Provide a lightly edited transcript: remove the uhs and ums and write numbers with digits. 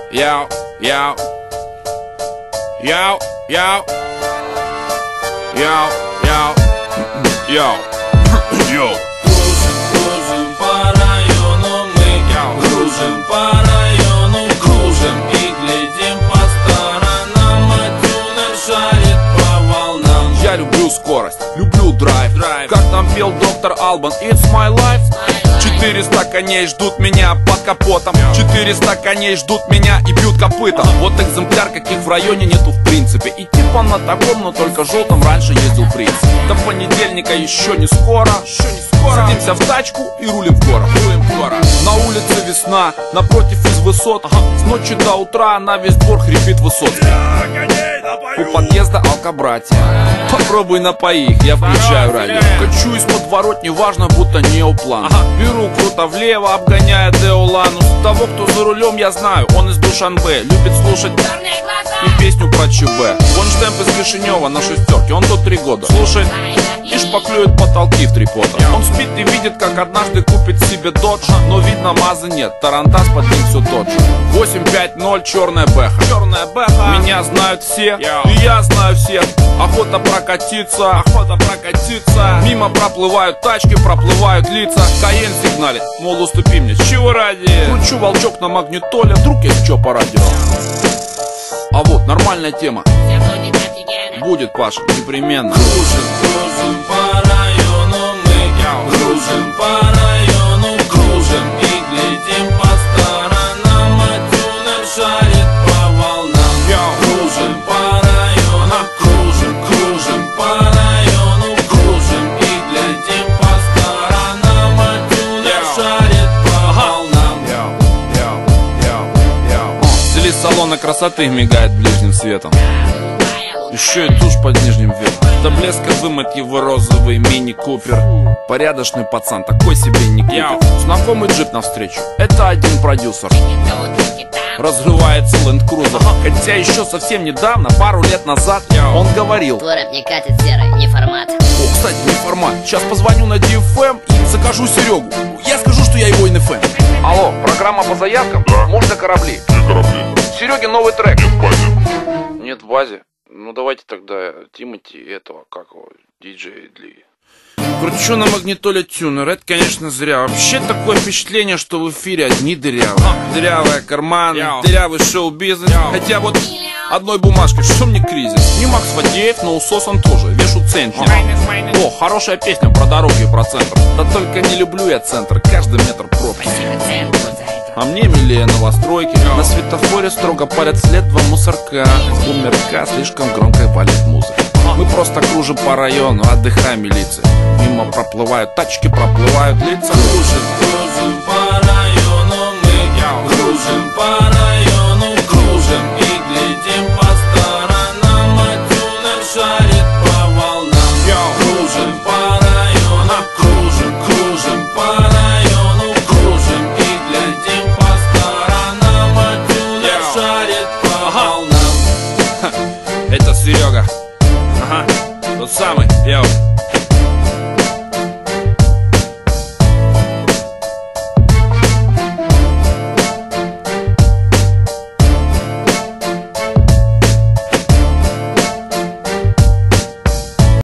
Йоу, йоу, йоу, йоу, йоу, йоу, йоу, йоу. Кружим по району мы, кружим по району, кружим и глядим по сторонам, а тюнер шарит по волнам. Я люблю скорость, люблю драйв, как там пел доктор Албан, it's my life. 400 коней ждут меня под капотом, 400 коней ждут меня и бьют копытом. Вот экземпляр, каких в районе нету в принципе. И типа на таком, но только желтом раньше ездил принц. До понедельника еще не скоро. Садимся в тачку и рулим в город. На улице весна, напротив из высот. С ночи до утра на весь двор хрипит Высоцкий. У подъезда алкобратья, попробуй напои их, я включаю радио. Качу из подворот, неважно, будто неоплан. Беру круто влево, обгоняя Деоланус. Того, кто за рулем, я знаю, он из Душанбе. Любит слушать и песню про ЧБ. Вон штемп из Кишинева на шестерке, он тут 3 года. Слушай и шпаклюет потолки в 3 пота. Он спит и видит, как однажды купит себе додж. Но видно, мазы нет, тарантас под ним все тот же. 850, черная бэха. Меня знают все, и я знаю всех. Охота прокатиться. Мимо проплывают тачки, проплывают лица. Каен сигналит, мол, уступи мне, с чего ради? Кручу волчок на магнитоле, вдруг есть что по радио. А вот, нормальная тема. Будет, Паша, непременно. Кружим по району мы, кружим по району, кружим и глядим по сторонам, а тюнер шарит по волнам. Кружим по району, кружим по району, кружим и глядим по сторонам, а тюнер шарит по волнам. Стилист салона красоты мигает ближним светом. Еще и тушь под нижним веком. До блеска вымыть его розовый мини-купер. Порядочный пацан, такой себе не купер. Знакомый джип навстречу, это один продюсер. Разрывается ленд-крузер. Хотя еще совсем недавно, пару лет назад, он говорил: город не катит серый, не формат. О, кстати, не формат. Сейчас позвоню на DFM и закажу Серегу. Я скажу, что я его НФМ. Алло, программа по заявкам? Да. Можно корабли? Сереге новый трек. Нет в базе. Нет в базе? Ну давайте тогда Тимати этого, как его, диджей Дли. Кручу на магнитоле тюнер, это, конечно, зря. Вообще такое впечатление, что в эфире одни дырявые. Дырявые карманы, дырявый шоу-бизнес. Хотя вот одной бумажкой, что мне кризис. Не Макс Фадеев, но усос он тоже, вешу центнер. О, хорошая песня про дороги и про центр. Да только не люблю я центр, каждый метр пробки. А мне милее новостройки. На светофоре строго палят след 2 мусорка. С бумерка слишком громко валит музыка. Мы просто кружим по району, отдыхаем милиции. Мимо проплывают тачки, проплывают лица. Кружим